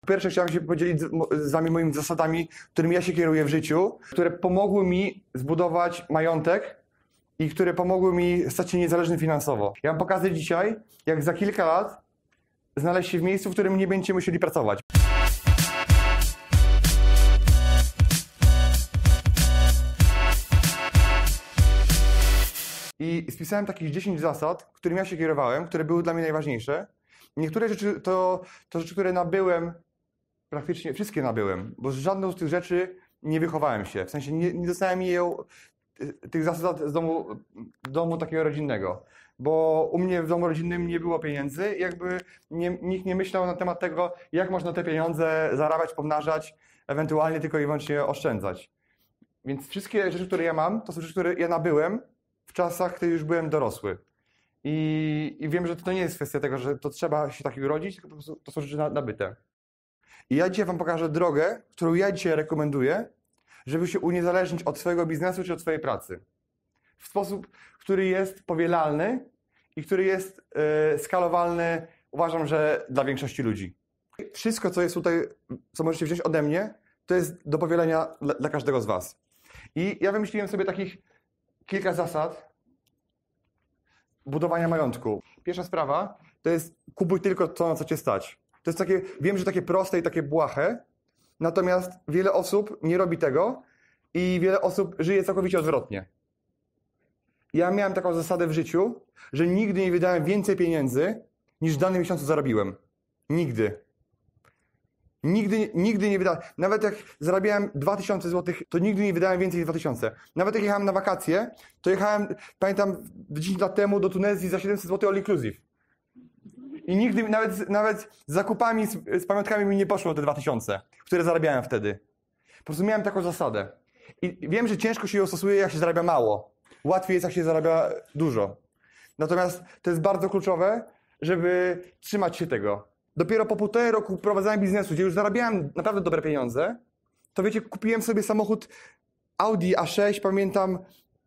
Pierwsze chciałem się podzielić z wami moimi zasadami, którymi ja się kieruję w życiu, które pomogły mi zbudować majątek i które pomogły mi stać się niezależny finansowo. Ja wam pokażę dzisiaj, jak za kilka lat znaleźć się w miejscu, w którym nie będziecie musieli pracować. I spisałem takich 10 zasad, którymi ja się kierowałem, które były dla mnie najważniejsze. Niektóre rzeczy to rzeczy, które nabyłem, praktycznie wszystkie nabyłem, bo z żadną z tych rzeczy nie wychowałem się. W sensie nie dostałem tych zasad z domu takiego rodzinnego. Bo u mnie w domu rodzinnym nie było pieniędzy i jakby nikt nie myślał na temat tego, jak można te pieniądze zarabiać, pomnażać, ewentualnie tylko i wyłącznie oszczędzać. Więc wszystkie rzeczy, które ja mam, to są rzeczy, które ja nabyłem w czasach, kiedy już byłem dorosły. I wiem, że to nie jest kwestia tego, że to trzeba się tak urodzić, tylko po prostu to są rzeczy nabyte. I ja dzisiaj wam pokażę drogę, którą ja dzisiaj rekomenduję, żeby się uniezależnić od swojego biznesu czy od swojej pracy. W sposób, który jest powielalny i który jest skalowalny, uważam, że dla większości ludzi. Wszystko, co jest tutaj, co możecie wziąć ode mnie, to jest do powielenia dla każdego z was. I ja wymyśliłem sobie takich kilka zasad budowania majątku. Pierwsza sprawa to jest kupuj tylko to, na co cię stać. To jest takie, wiem, że takie proste i takie błahe, natomiast wiele osób nie robi tego i wiele osób żyje całkowicie odwrotnie. Ja miałem taką zasadę w życiu, że nigdy nie wydałem więcej pieniędzy, niż w danym miesiącu zarobiłem. Nigdy. Nigdy nie wydałem. Nawet jak zarabiałem 2000 zł, to nigdy nie wydałem więcej niż 2000. Nawet jak jechałem na wakacje, to jechałem, pamiętam, 10 lat temu do Tunezji za 700 zł all inclusive. I nigdy, nawet z zakupami, z pamiątkami mi nie poszło te 2000, które zarabiałem wtedy. Po prostu miałem taką zasadę. I wiem, że ciężko się ją stosuje, jak się zarabia mało. Łatwiej jest, jak się zarabia dużo. Natomiast to jest bardzo kluczowe, żeby trzymać się tego. Dopiero po 1,5 roku prowadzenia biznesu, gdzie już zarabiałem naprawdę dobre pieniądze, to wiecie, kupiłem sobie samochód Audi A6, pamiętam,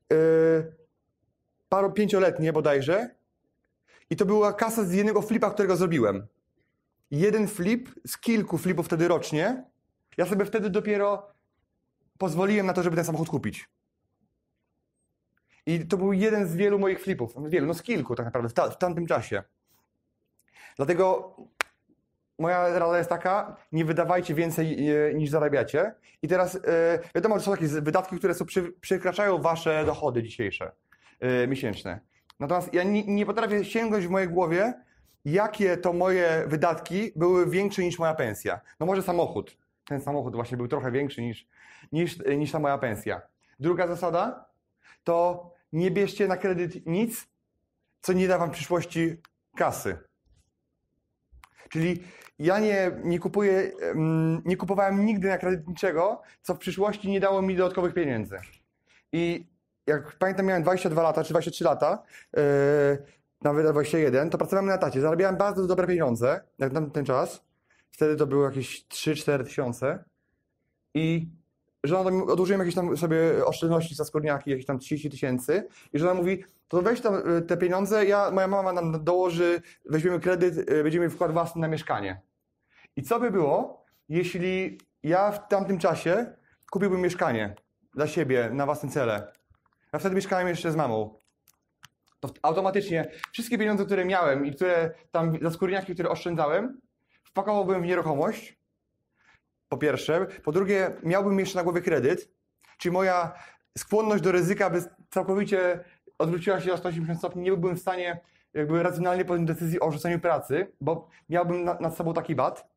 5-letnie bodajże. I to była kasa z jednego flipa, którego zrobiłem. Jeden flip z kilku flipów wtedy rocznie. Ja sobie wtedy dopiero pozwoliłem na to, żeby ten samochód kupić. I to był jeden z wielu moich flipów. Z kilku tak naprawdę w tamtym czasie. Dlatego moja rada jest taka, nie wydawajcie więcej niż zarabiacie. I teraz wiadomo, że są takie wydatki, które przekraczają wasze dochody dzisiejsze, miesięczne. Natomiast ja nie potrafię sięgnąć w mojej głowie, jakie to moje wydatki były większe niż moja pensja. No może samochód. Ten samochód właśnie był trochę większy niż ta moja pensja. Druga zasada to nie bierzcie na kredyt nic, co nie da wam w przyszłości kasy. Czyli ja nie kupowałem nigdy na kredyt niczego, co w przyszłości nie dało mi dodatkowych pieniędzy. I jak pamiętam, miałem 22 lata czy 23 lata, nawet 21, to pracowałem na etacie. Zarabiałem bardzo dobre pieniądze, jak na ten czas. Wtedy to było jakieś 3-4 tysiące. I żona odłożyłem jakieś tam sobie oszczędności za skórniaki, jakieś tam 30 000. I żona mówi, to weź tam te pieniądze, moja mama nam dołoży, weźmiemy kredyt, będziemy wkład własny na mieszkanie. I co by było, jeśli ja w tamtym czasie kupiłbym mieszkanie dla siebie, na własne cele? Ja wtedy mieszkałem jeszcze z mamą. To automatycznie wszystkie pieniądze, które miałem i które tam za skórniaki, które oszczędzałem, wpakowałbym w nieruchomość. Po pierwsze. Po drugie, miałbym jeszcze na głowie kredyt, czyli moja skłonność do ryzyka by całkowicie odwróciła się o 180 stopni. Nie byłbym w stanie jakby racjonalnie podjąć decyzji o rzuceniu pracy, bo miałbym nad sobą taki bat.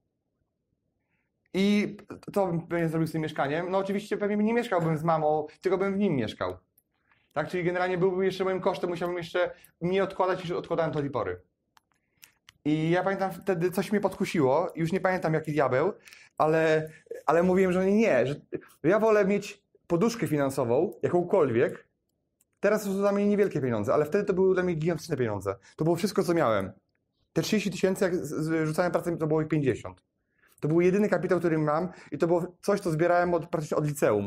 I to bym pewnie zrobił z tym mieszkaniem. No oczywiście pewnie nie mieszkałbym z mamą, tylko bym w nim mieszkał. Tak, czyli generalnie byłby jeszcze moim kosztem, musiałbym jeszcze mniej odkładać niż odkładałem do tej pory. I ja pamiętam wtedy coś mnie podkusiło, już nie pamiętam jaki diabeł, ale mówiłem, że nie, że ja wolę mieć poduszkę finansową, jakąkolwiek. Teraz to są dla mnie niewielkie pieniądze, ale wtedy to były dla mnie gigantyczne pieniądze. To było wszystko, co miałem. Te 30 000, jak rzucałem pracę, to było ich 50. To był jedyny kapitał, który mam i to było coś, co zbierałem praktycznie od liceum.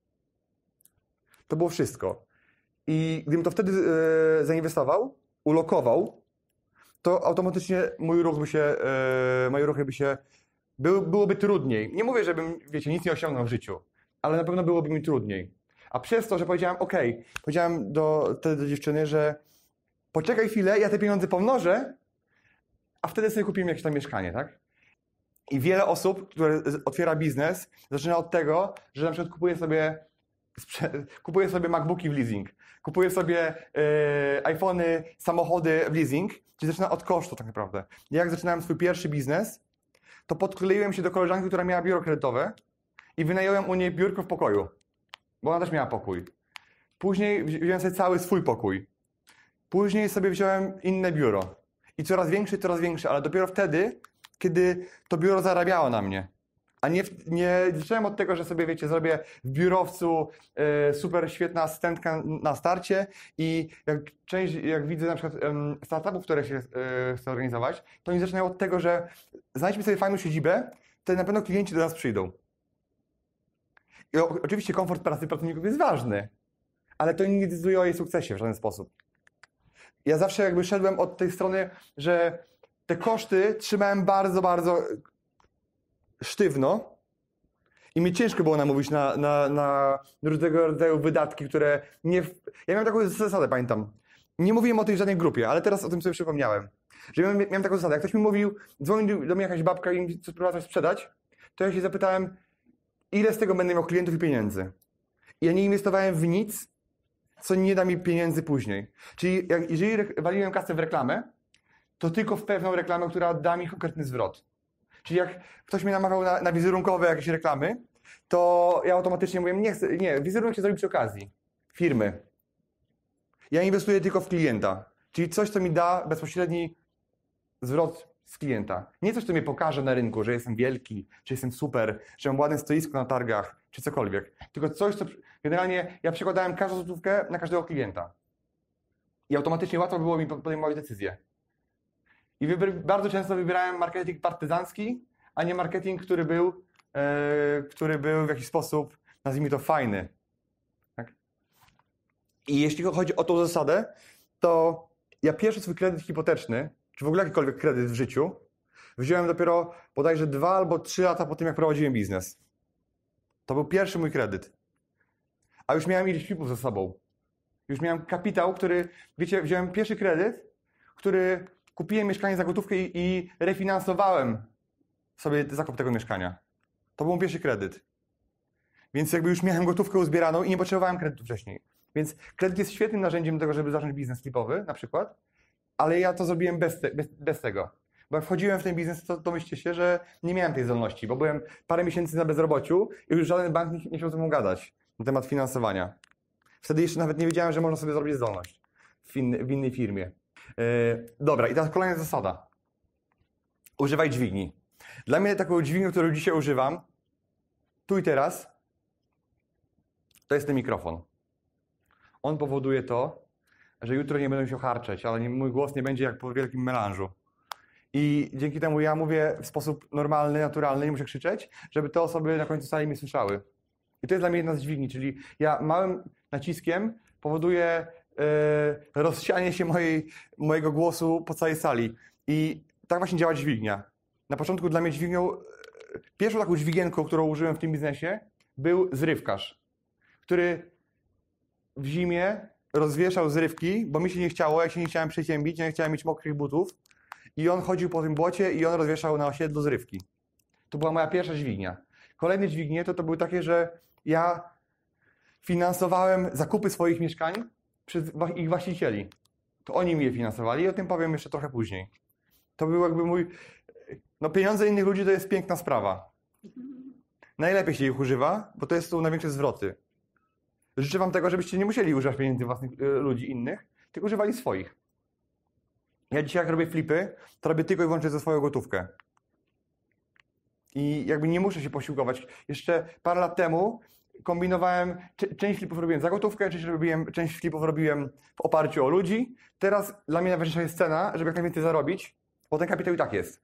To było wszystko. I gdybym to wtedy zainwestował, ulokował, to automatycznie moje ruchy by się byłoby trudniej. Nie mówię, żebym, wiecie, nic nie osiągnął w życiu, ale na pewno byłoby mi trudniej. A przez to, że powiedziałem, powiedziałem do dziewczyny, że poczekaj chwilę, ja te pieniądze pomnożę, a wtedy sobie kupimy jakieś tam mieszkanie, tak? I wiele osób, które otwiera biznes, zaczyna od tego, że na przykład kupuje sobie MacBooki w leasing, kupuje sobie iPhony, samochody w leasing, czyli zaczyna od kosztu tak naprawdę. Jak zaczynałem swój pierwszy biznes, to podkleiłem się do koleżanki, która miała biuro kredytowe i wynająłem u niej biurko w pokoju, bo ona też miała pokój. Później wziąłem sobie cały swój pokój. Później sobie wziąłem inne biuro. I coraz większe, ale dopiero wtedy, kiedy to biuro zarabiało na mnie. A nie zacząłem od tego, że sobie, wiecie, zrobię w biurowcu super świetna asystentka na starcie i jak widzę na przykład startupów, które się chcę organizować, to oni zaczynają od tego, że znajdźmy sobie fajną siedzibę, to na pewno klienci do nas przyjdą. I oczywiście komfort pracy pracowników jest ważny, ale to nie decyduje o jej sukcesie w żaden sposób. Ja zawsze jakby szedłem od tej strony, że te koszty trzymałem bardzo, bardzo sztywno i mi ciężko było namówić na różnego rodzaju wydatki, które nie... Ja miałem taką zasadę, pamiętam. Nie mówiłem o tej w żadnej grupie, ale teraz o tym sobie przypomniałem. Że miałem taką zasadę. Jak ktoś mi mówił, dzwonił do mnie jakaś babka i mi próbowała coś sprzedać, to ja się zapytałem, ile z tego będę miał klientów i pieniędzy. I ja nie inwestowałem w nic, co nie da mi pieniędzy później. Czyli jeżeli waliłem kasę w reklamę, to tylko w pewną reklamę, która da mi konkretny zwrot. Czyli jak ktoś mnie namawiał na wizerunkowe jakieś reklamy, to ja automatycznie mówię, nie, wizerunek się zrobi przy okazji firmy. Ja inwestuję tylko w klienta. Czyli coś, co mi da bezpośredni zwrot z klienta. Nie coś, co mnie pokaże na rynku, że jestem wielki, czy jestem super, że mam ładne stoisko na targach, czy cokolwiek. Tylko coś, co generalnie ja przekładałem każdą złotówkę na każdego klienta. I automatycznie łatwo było mi podejmować decyzje. I bardzo często wybierałem marketing partyzancki, a nie marketing, który był w jakiś sposób, nazwijmy to, fajny. Tak? I jeśli chodzi o tą zasadę, to ja pierwszy swój kredyt hipoteczny, czy w ogóle jakikolwiek kredyt w życiu, wziąłem dopiero bodajże 2 albo 3 lata po tym, jak prowadziłem biznes. To był pierwszy mój kredyt. A już miałem ileś flipów ze sobą. Już miałem kapitał, który, wiecie, wziąłem pierwszy kredyt, który kupiłem mieszkanie za gotówkę i refinansowałem sobie zakup tego mieszkania. To był mój pierwszy kredyt. Więc jakby już miałem gotówkę uzbieraną i nie potrzebowałem kredytu wcześniej. Więc kredyt jest świetnym narzędziem do tego, żeby zacząć biznes flipowy na przykład, ale ja to zrobiłem bez tego. Bo jak wchodziłem w ten biznes, to myślcie się, że nie miałem tej zdolności, bo byłem parę miesięcy na bezrobociu i już żaden bank nie chciał ze mną gadać na temat finansowania. Wtedy jeszcze nawet nie wiedziałem, że można sobie zrobić zdolność w innej firmie. Dobra, i teraz kolejna zasada. Używaj dźwigni. Dla mnie taką dźwignią, którą dzisiaj używam, tu i teraz, to jest ten mikrofon. On powoduje to, że jutro nie będę się harczeć, ale mój głos nie będzie jak po wielkim melanżu. I dzięki temu ja mówię w sposób normalny, naturalny, nie muszę krzyczeć, żeby te osoby na końcu sali mnie słyszały. I to jest dla mnie jedna z dźwigni, czyli ja małym naciskiem powoduję rozsianie się mojego głosu po całej sali. I tak właśnie działa dźwignia. Na początku dla mnie pierwszą taką dźwigienką, którą użyłem w tym biznesie, był zrywkarz, który w zimie rozwieszał zrywki, bo mi się nie chciało, jak się nie chciałem przeziębić, nie chciałem mieć mokrych butów. I on chodził po tym błocie i on rozwieszał na osiedlu zrywki. To była moja pierwsza dźwignia. Kolejne dźwignie to były takie, że ja finansowałem zakupy swoich mieszkań przez ich właścicieli. To oni mi je finansowali i o tym powiem jeszcze trochę później. To był jakby mój... No pieniądze innych ludzi to jest piękna sprawa. Najlepiej się ich używa, bo to są największe zwroty. Życzę wam tego, żebyście nie musieli używać pieniędzy własnych ludzi innych, tylko używali swoich. Ja dzisiaj jak robię flipy, to robię tylko i wyłącznie za swoją gotówkę. I jakby nie muszę się posiłkować. Jeszcze parę lat temu kombinowałem, część flipów robiłem za gotówkę, część flipów robiłem w oparciu o ludzi. Teraz dla mnie najważniejsza jest cena, żeby jak najwięcej zarobić, bo ten kapitał i tak jest.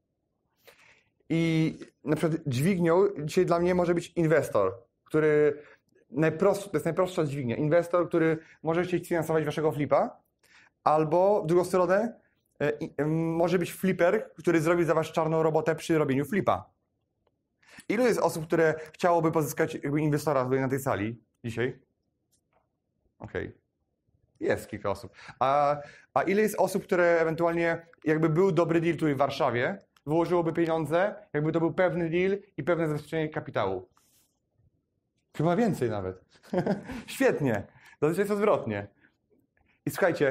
I na przykład dźwignią dzisiaj dla mnie może być inwestor, który to jest najprostsza dźwignia. Inwestor, który może chcieć finansować waszego flipa, albo w drugą stronę może być flipper, który zrobi za was czarną robotę przy robieniu flipa. Ilu jest osób, które chciałoby pozyskać jakby inwestora tutaj na tej sali dzisiaj? Okej. Jest kilka osób. A ile jest osób, które ewentualnie jakby był dobry deal tutaj w Warszawie, wyłożyłoby pieniądze, jakby to był pewny deal i pewne zabezpieczenie kapitału? Chyba więcej nawet. Świetnie. Zazwyczaj jest odwrotnie. I słuchajcie,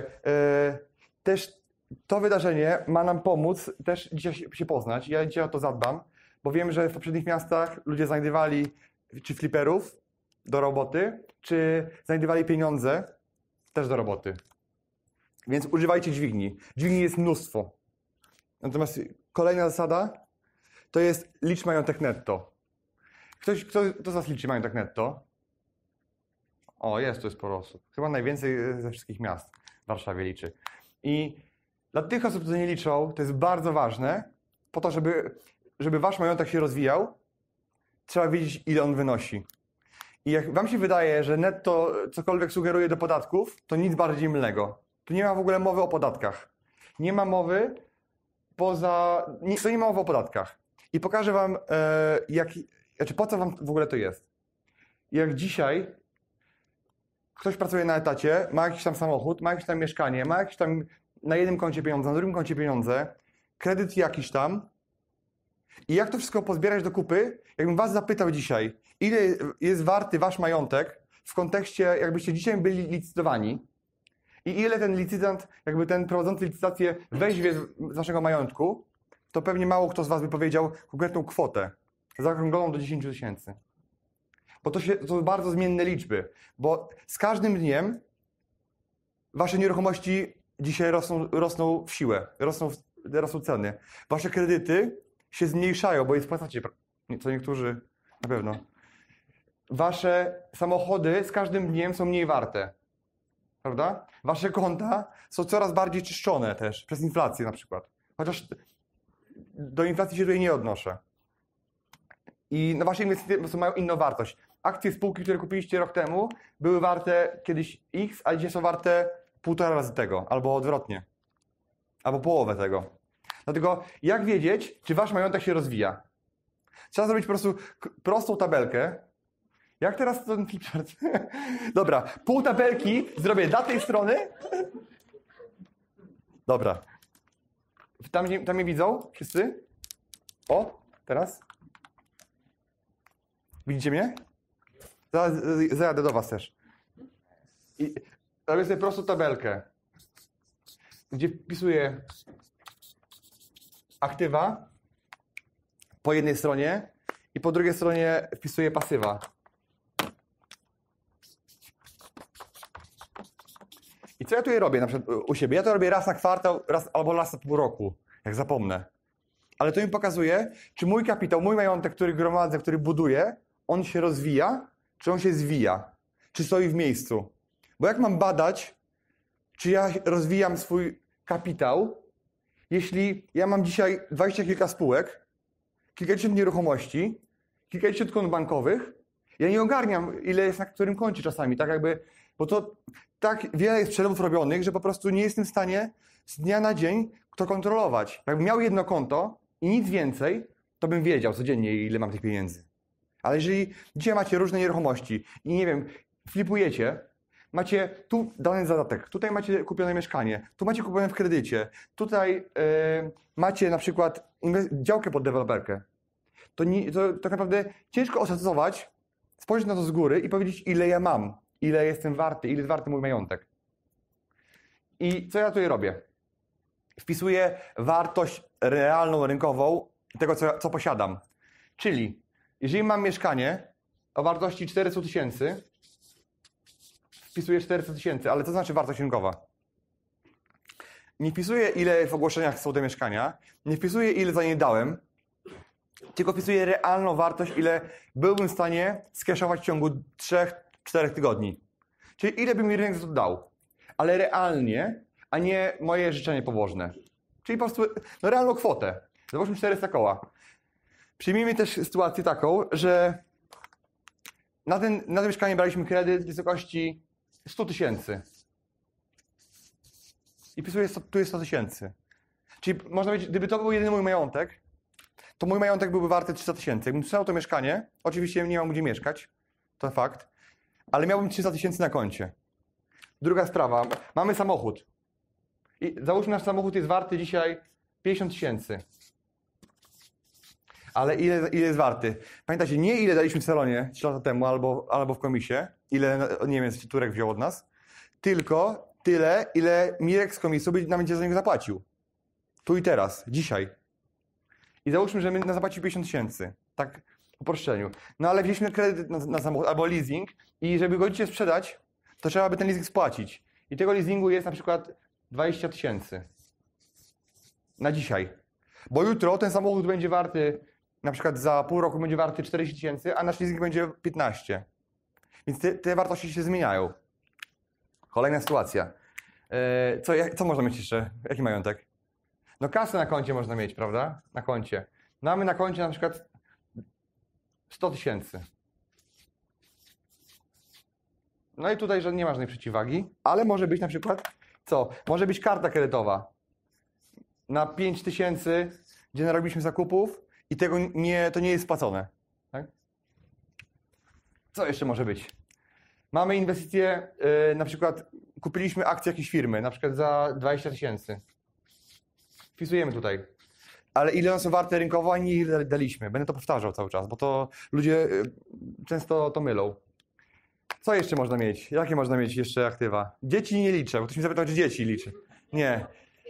też to wydarzenie ma nam pomóc też dzisiaj się poznać. Ja dzisiaj o to zadbam, bo wiem, że w poprzednich miastach ludzie znajdywali czy fliperów do roboty, czy znajdywali pieniądze też do roboty. Więc używajcie dźwigni. Dźwigni jest mnóstwo. Natomiast kolejna zasada to jest licz majątek netto. Kto z was liczy majątek netto? O, to jest sporo osób. Chyba najwięcej ze wszystkich miast w Warszawie liczy. I dla tych osób, które nie liczą, to jest bardzo ważne, po to, żeby wasz majątek się rozwijał, trzeba wiedzieć, ile on wynosi. I jak wam się wydaje, że netto cokolwiek sugeruje do podatków, to nic bardziej mylnego. Tu nie ma w ogóle mowy o podatkach. Nie ma mowy nie ma mowy o podatkach. I pokażę wam, po co wam w ogóle to jest. Jak dzisiaj ktoś pracuje na etacie, ma jakiś tam samochód, ma jakieś tam mieszkanie, ma jakieś tam na jednym koncie pieniądze, na drugim koncie pieniądze, kredyt jakiś tam. I jak to wszystko pozbierać do kupy? Jakbym was zapytał dzisiaj, ile jest warty wasz majątek w kontekście, jakbyście dzisiaj byli licytowani i ile ten licytant, jakby ten prowadzący licytację weźmie z waszego majątku, to pewnie mało kto z was by powiedział konkretną kwotę, zaokrągloną do 10 000. Bo to są bardzo zmienne liczby, bo z każdym dniem wasze nieruchomości dzisiaj rosną w siłę, rosną ceny. Wasze kredyty się zmniejszają, bo je spłacacie, co niektórzy na pewno. Wasze samochody z każdym dniem są mniej warte, prawda? Wasze konta są coraz bardziej czyszczone też, przez inflację na przykład. Chociaż do inflacji się tutaj nie odnoszę. I wasze inwestycje po prostu mają inną wartość. Akcje spółki, które kupiliście rok temu, były warte kiedyś X, a dzisiaj są warte 1,5 razy tego, albo odwrotnie. Albo połowę tego. Dlatego jak wiedzieć, czy wasz majątek się rozwija? Trzeba zrobić po prostu prostą tabelkę. Jak teraz ten flipchart? Dobra, pół tabelki zrobię dla tej strony. Dobra. Tam mnie widzą wszyscy? O, teraz? Widzicie mnie? Zaraz zajadę do was też. I robię sobie prostą tabelkę, gdzie wpisuję aktywa po jednej stronie i po drugiej stronie wpisuję pasywa. I co ja tutaj robię na przykład u siebie? Ja to robię raz na kwartał, albo raz na pół roku, jak zapomnę. Ale to mi pokazuje, czy mój kapitał, mój majątek, który gromadzę, który buduję, on się rozwija, czy on się zwija, czy stoi w miejscu. Bo jak mam badać, czy ja rozwijam swój kapitał, jeśli ja mam dzisiaj 20 kilka spółek, kilkadziesiąt nieruchomości, kilkadziesiąt kont bankowych, ja nie ogarniam, ile jest na którym koncie czasami, tak jakby, bo to tak wiele jest przelewów robionych, że po prostu nie jestem w stanie z dnia na dzień to kontrolować. Jakbym miał jedno konto i nic więcej, to bym wiedział codziennie, ile mam tych pieniędzy. Ale jeżeli dzisiaj macie różne nieruchomości i nie wiem, flipujecie, macie tu dany zadatek, tutaj macie kupione mieszkanie, tu macie kupione w kredycie, tutaj macie na przykład działkę pod deweloperkę, to tak naprawdę ciężko oszacować, spojrzeć na to z góry i powiedzieć, ile ja mam, ile jestem warty, ile jest warty mój majątek. I co ja tutaj robię? Wpisuję wartość realną, rynkową tego, co posiadam. Czyli jeżeli mam mieszkanie o wartości 400 000, wpisuję 400 000, ale co znaczy wartość rynkowa? Nie wpisuję, ile w ogłoszeniach są te mieszkania, nie wpisuję, ile za nie dałem, tylko wpisuję realną wartość, ile byłbym w stanie skeszować w ciągu 3-4 tygodni. Czyli ile by mi rynek za to dał. Ale realnie, a nie moje życzenie pobożne. Czyli po prostu realną kwotę. Zobaczmy 400 koła. Przyjmijmy też sytuację taką, że na to mieszkanie braliśmy kredyt w wysokości 100 000. I wpisuję, tu jest 100 000. Czyli można powiedzieć, gdyby to był jedyny mój majątek, to mój majątek byłby warty 300 tysięcy. Jakbym sprzedał to mieszkanie, oczywiście nie mam gdzie mieszkać, to fakt, ale miałbym 300 tysięcy na koncie. Druga sprawa, mamy samochód. I załóżmy, nasz samochód jest warty dzisiaj 50 tysięcy. Ale ile jest warty? Pamiętajcie, nie ile daliśmy w salonie 3 lata temu albo w komisie, ile Niemiec Turek wziął od nas, tylko tyle, ile Mirek z komisu nam będzie za niego zapłacił. Tu i teraz, dzisiaj. I załóżmy, że my zapłacił 50 tysięcy. Tak w uproszczeniu. No ale wzięliśmy kredyt na samochód albo leasing i żeby go dzisiaj sprzedać, to trzeba by ten leasing spłacić. I tego leasingu jest na przykład 20 tysięcy. Na dzisiaj. Bo jutro ten samochód będzie warty, na przykład za pół roku będzie warty 40 tysięcy, a nasz leasing będzie 15. Więc te wartości się zmieniają. Kolejna sytuacja. Co można mieć jeszcze? Jaki majątek? No kasę na koncie można mieć, prawda? Na koncie. Mamy na koncie na przykład 100 tysięcy. No i tutaj że nie ma żadnej przeciwwagi, ale może być na przykład co? Może być karta kredytowa na 5 tysięcy, gdzie narobiliśmy zakupów i to nie jest spłacone. Tak? Co jeszcze może być? Mamy inwestycje, na przykład kupiliśmy akcję jakiejś firmy, na przykład za 20 tysięcy. Wpisujemy tutaj. Ale ile one są warte rynkowo, a nie ile daliśmy. Będę to powtarzał cały czas, bo to ludzie często to mylą. Co jeszcze można mieć? Jakie można mieć jeszcze aktywa? Dzieci nie liczę, bo ktoś mi zapytał, czy dzieci liczy. Nie.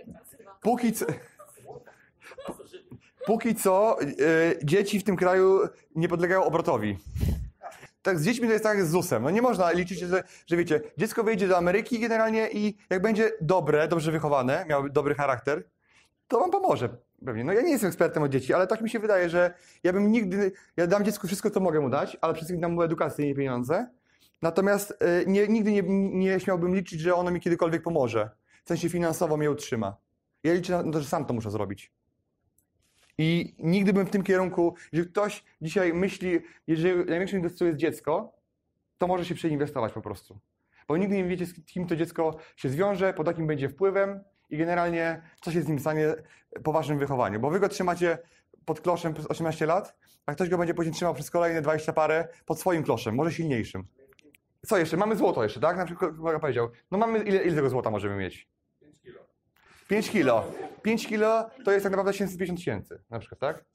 Póki co dzieci w tym kraju nie podlegają obrotowi. Tak, z dziećmi to jest tak jak z ZUS-em. No nie można liczyć, że wiecie, dziecko wyjdzie do Ameryki generalnie i jak będzie dobrze wychowane, miał dobry charakter, to wam pomoże pewnie. No ja nie jestem ekspertem od dzieci, ale tak mi się wydaje, że ja dam dziecku wszystko, co mogę mu dać, ale przede wszystkim dam mu edukację i pieniądze. Natomiast nigdy nie śmiałbym liczyć, że ono mi kiedykolwiek pomoże. W sensie finansowo mnie utrzyma. Ja liczę na to, że sam to muszę zrobić. I nigdy bym w tym kierunku, jeżeli ktoś dzisiaj myśli, jeżeli największą inwestycją jest dziecko, to może się przeinwestować po prostu. Bo nigdy nie wiecie, z kim to dziecko się zwiąże, pod jakim będzie wpływem i generalnie co się z nim stanie po waszym wychowaniu. Bo wy go trzymacie pod kloszem przez 18 lat, a ktoś go będzie później trzymał przez kolejne 20 parę pod swoim kloszem, może silniejszym. Co jeszcze? Mamy złoto jeszcze, tak? Na przykład kolega powiedział, no mamy, ile tego złota możemy mieć? 5 kilo. 5 kilo. 5 kilo to jest tak naprawdę 750 tysięcy, na przykład, tak?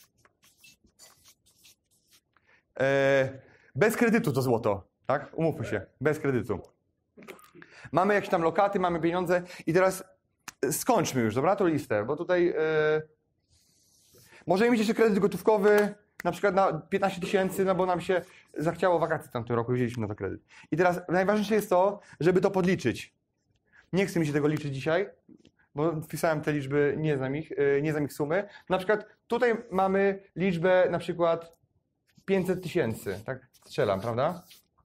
Bez kredytu to złoto, tak? Umówmy się, bez kredytu. Mamy jakieś tam lokaty, mamy pieniądze i teraz skończmy już, dobra, tą listę, bo tutaj możemy mieć jeszcze kredyt gotówkowy, na przykład na 15 tysięcy, no bo nam się zachciało wakacji w tamtym roku, wzięliśmy na to kredyt. I teraz najważniejsze jest to, żeby to podliczyć. Nie chcę mi się tego liczyć dzisiaj, bo wpisałem te liczby, nie znam ich sumy. Na przykład tutaj mamy liczbę na przykład 500 tysięcy, tak strzelam, prawda?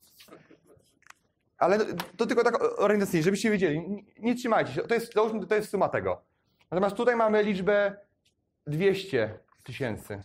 Ale to tylko tak orientacyjnie, żebyście wiedzieli, nie trzymajcie się, to jest suma tego. Natomiast tutaj mamy liczbę 200 tysięcy.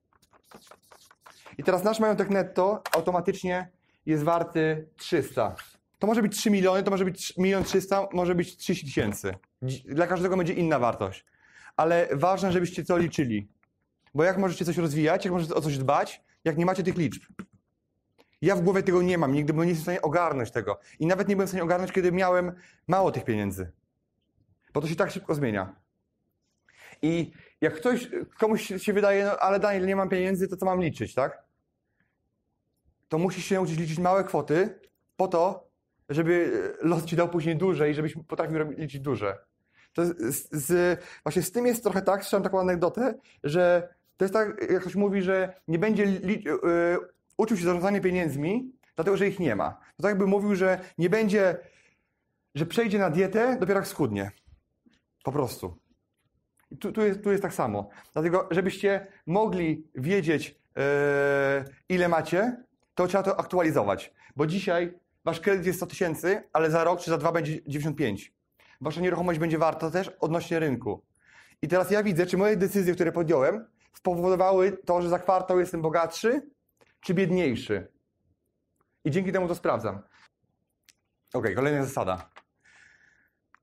I teraz nasz majątek netto automatycznie jest warty 300. To może być 3 miliony, to może być 1 300 000, może być 30 tysięcy. Dla każdego będzie inna wartość. Ale ważne, żebyście to liczyli. Bo jak możecie coś rozwijać, jak możecie o coś dbać, jak nie macie tych liczb. Ja w głowie tego nie mam, nigdy bym nie jestem w stanie ogarnąć tego. I nawet nie byłem w stanie ogarnąć, kiedy miałem mało tych pieniędzy. Bo to się tak szybko zmienia. I jak komuś się wydaje, no ale Daniel, nie mam pieniędzy, to co mam liczyć, tak? To musisz się nauczyć liczyć małe kwoty po to, żeby los ci dał później duże i żebyś potrafił liczyć duże. To właśnie z tym jest trochę tak, słyszałem taką anegdotę, że to jest tak, jak ktoś mówi, że nie będzie uczył się zarządzania pieniędzmi, dlatego że ich nie ma. To tak jakby mówił, że nie będzie, że przejdzie na dietę dopiero jak schudnie. Po prostu. I tu jest tak samo. Dlatego, żebyście mogli wiedzieć, ile macie, to trzeba to aktualizować. Bo dzisiaj wasz kredyt jest 100 tysięcy, ale za rok czy za 2 będzie 95. Wasza nieruchomość będzie warta też odnośnie rynku. I teraz ja widzę, czy moje decyzje, które podjąłem, spowodowały to, że za kwartał jestem bogatszy, czy biedniejszy. I dzięki temu to sprawdzam. Ok, kolejna zasada.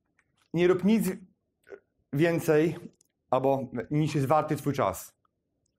Nie rób nic więcej, albo niż jest warty twój czas.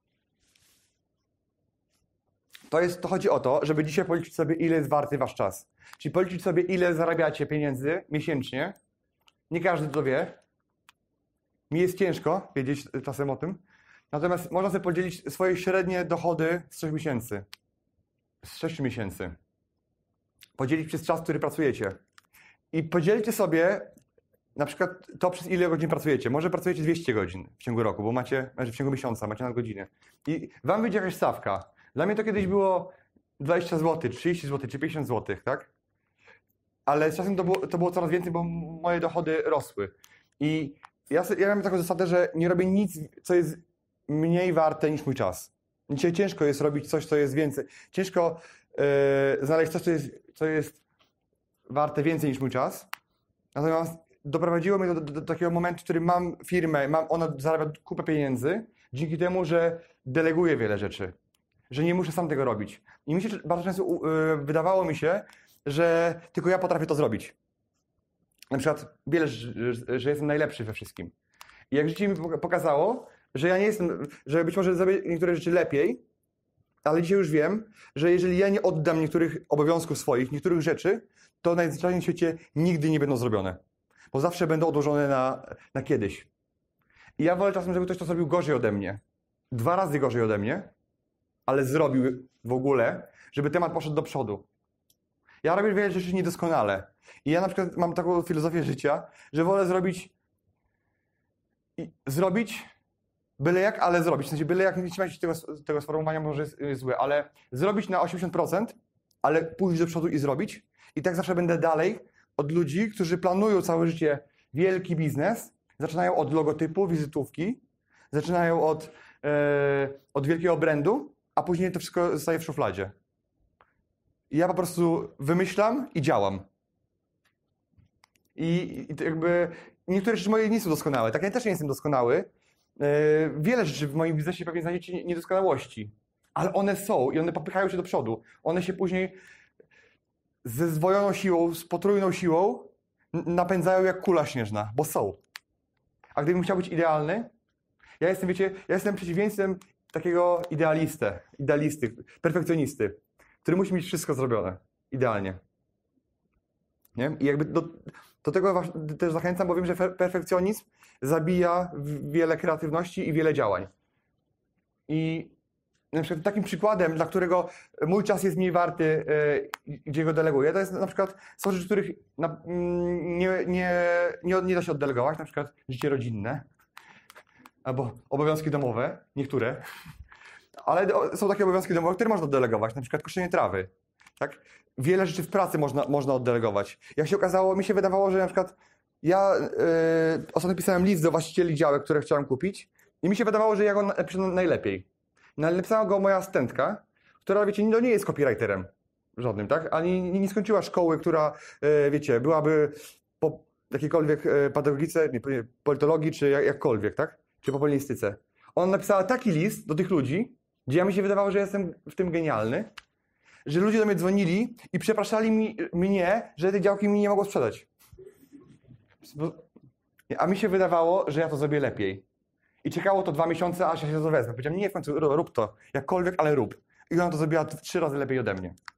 To chodzi o to, żeby dzisiaj policzyć sobie, ile jest warty wasz czas. Czyli policzyć sobie, ile zarabiacie pieniędzy miesięcznie. Nie każdy to wie. Mi jest ciężko wiedzieć czasem o tym. Natomiast można sobie podzielić swoje średnie dochody z 3 miesięcy. Z 6 miesięcy. Podzielić przez czas, który pracujecie. I podzielcie sobie na przykład to, przez ile godzin pracujecie. Może pracujecie 200 godzin w ciągu roku, bo macie, w ciągu miesiąca macie nadgodziny. I wam wyjdzie jakaś stawka. Dla mnie to kiedyś było 20 zł, 30 zł czy 50 zł, tak? Ale z czasem to było coraz więcej, bo moje dochody rosły. I ja mam taką zasadę, że nie robię nic, co jest mniej warte niż mój czas. Dzisiaj ciężko jest robić coś, co jest więcej. Ciężko znaleźć coś, co jest warte więcej niż mój czas. Natomiast doprowadziło mnie do takiego momentu, w którym mam firmę, ona zarabia kupę pieniędzy, dzięki temu, że deleguję wiele rzeczy. Że nie muszę sam tego robić. I mi się bardzo często wydawało mi się, że tylko ja potrafię to zrobić. Na przykład że jestem najlepszy we wszystkim. I jak życie mi pokazało, że ja nie jestem, że być może zrobię niektóre rzeczy lepiej, ale dzisiaj już wiem, że jeżeli ja nie oddam niektórych obowiązków swoich, niektórych rzeczy, to najzwyczajniej w świecie nigdy nie będą zrobione. Bo zawsze będą odłożone na kiedyś. I ja wolę czasem, żeby ktoś to zrobił gorzej ode mnie. 2 razy gorzej ode mnie, ale zrobił w ogóle, żeby temat poszedł do przodu. Ja robię wiele rzeczy niedoskonale. I ja na przykład mam taką filozofię życia, że wolę zrobić byle jak, ale zrobić. W sensie byle jak, nie trzymajcie tego sformułowania, może jest złe, ale zrobić na 80%, ale pójść do przodu i zrobić. I tak zawsze będę dalej od ludzi, którzy planują całe życie wielki biznes, zaczynają od logotypu, wizytówki, zaczynają od wielkiego brandu, a później to wszystko zostaje w szufladzie. I ja po prostu wymyślam i działam. I to jakby niektóre rzeczy moje nie są doskonałe. Tak, ja też nie jestem doskonały. Wiele rzeczy w moim biznesie pewnie znajdziecie niedoskonałości, ale one są i one popychają się do przodu. One się później ze zdwojoną siłą, z potrójną siłą napędzają jak kula śnieżna, bo są. A gdybym chciał być idealny, ja jestem przeciwieństwem takiego idealisty, perfekcjonisty, który musi mieć wszystko zrobione idealnie. Nie? I jakby do tego też zachęcam, bo wiem, że perfekcjonizm zabija wiele kreatywności i wiele działań. I na przykład takim przykładem, dla którego mój czas jest mniej warty, gdzie go deleguję, to jest na przykład są rzeczy, których nie da się oddelegować, na przykład życie rodzinne albo obowiązki domowe, niektóre. Ale są takie obowiązki domowe, które można oddelegować, na przykład koszenie trawy. Tak? Wiele rzeczy w pracy można oddelegować. Jak się okazało, mi się wydawało, że na przykład ja ostatnio pisałem list do właścicieli działek, które chciałem kupić i mi się wydawało, że ja go napiszę najlepiej. No, ale napisała go moja asystentka, która, wiecie, nie jest copywriterem żadnym, tak? Ani nie skończyła szkoły, która, wiecie, byłaby po jakiejkolwiek pedagogice, politologii, czy jakkolwiek, tak? Czy po polonistyce. Ona napisała taki list do tych ludzi, gdzie mi się wydawało, że jestem w tym genialny, że ludzie do mnie dzwonili i przepraszali mnie, że tej działki mi nie mogło sprzedać. A mi się wydawało, że ja to zrobię lepiej. I czekało to 2 miesiące, aż ja się to wezmę. Powiedziałem, nie, w końcu rób to, jakkolwiek, ale rób. I ona to zrobiła 3 razy lepiej ode mnie.